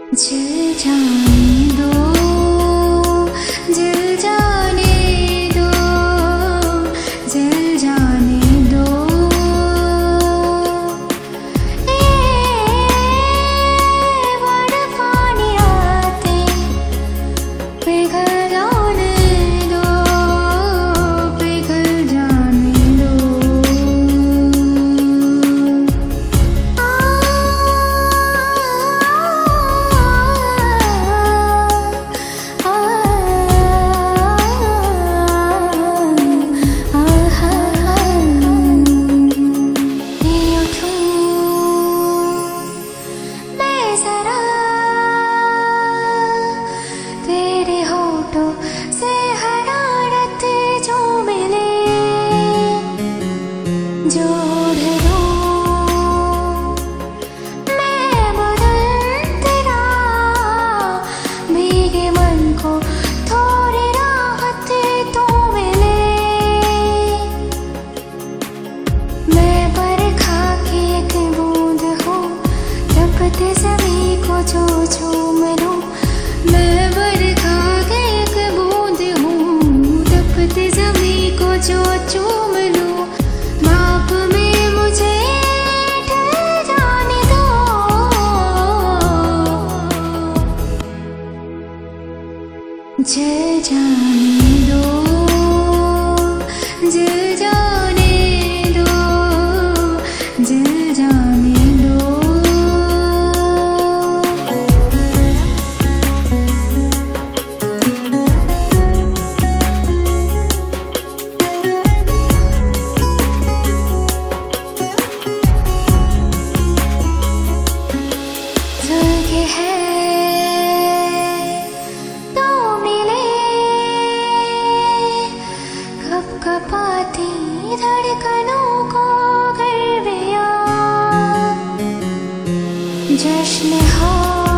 जल जाने दो, जल जाने दो, जल जाने दो, बर्फानी रातें पिघल जाने दो, पिघल जाने दो। तेरे होठों से हरारत जो मिले, जो ओढ़ लूं मैं बदन तेरा, भीगे मन को थोड़ी राहत तो मिले। मैं बरखा की एक बूंद हूँ, तपते ज़मीं को जो झूम लूं। मैं बरखा की एक बूंद हूँ, तपते ज़मीं को जो चूम लूं। भाप में मुझे ढल जाने दो, जल जाने दो, जल जाने दो, जल जाने दो। धुलके है तो मिले, कपकपाती धड़कनों को कर दिया। जश्न हो